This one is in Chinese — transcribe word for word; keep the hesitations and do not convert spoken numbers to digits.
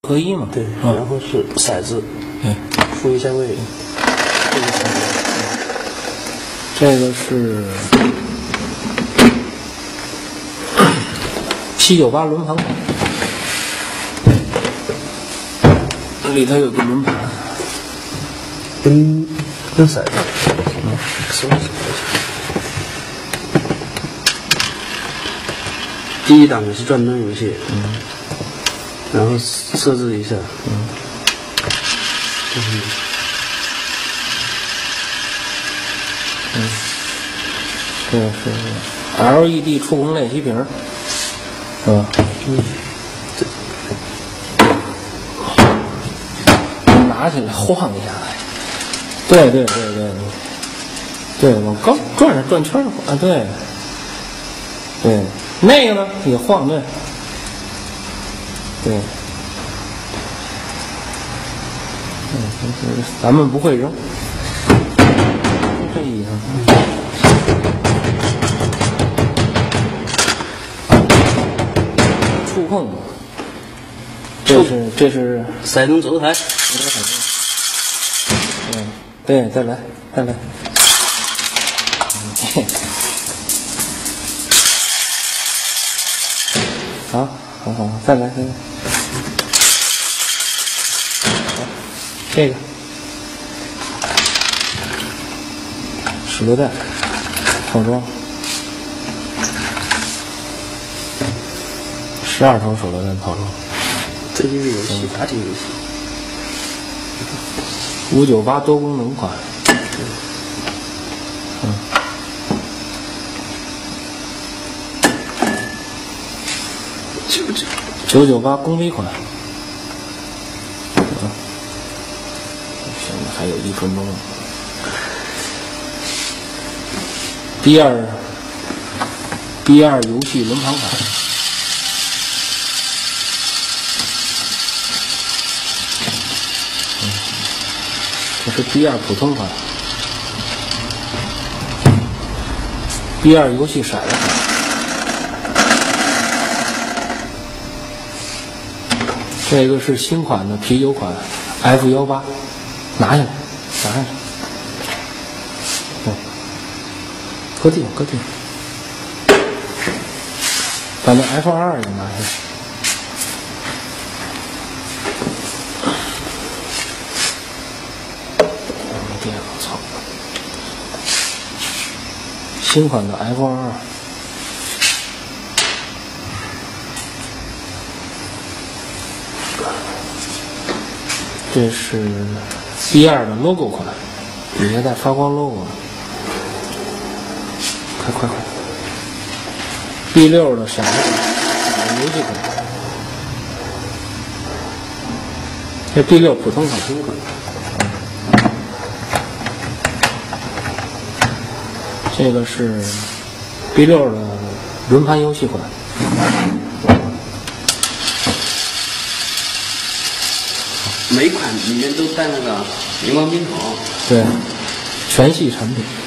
合一嘛。 对，然后是骰子， 对， 复一下位。 这个是七九八轮盘款，里头有个轮盘， 跟跟骰子，嗯，十万十块钱。第一档也是转灯游戏，嗯，然后设置一下，嗯，嗯， 嗯，这是 L E D 触控练习屏，是吧？ 嗯， 这拿起来晃一下，对对对对对，往高转着转圈儿啊，对对。那个呢也晃，对，对，嗯，咱们不会扔，这意思。触控，这是这是骰盅走台， 嗯，对，再来再来。好，好好，再来，再来。好，这个手榴弹套装，十二头手榴弹套装。 这就是游戏，打铁游戏。 五九八多功能款。嗯。 九九九九八公威款，啊，现在还有一分钟。B 二 B 二游戏轮盘款，嗯，这是 B 二普通款 ，B 二游戏骰子款。这个是新款的啤酒款 F 幺八，拿下来，拿下来，对，搁地搁地，把那 F 二二也拿下来。没电了，操！新款的 F 二二。这是 B 二的 logo 款，底下带发光 logo， 快快快 ！B 六的骰子游戏款，这 B 六普通款，普通款。这个是 B 六的轮盘游戏款。 每款里面都带那个荧光冰桶， 对，全系产品。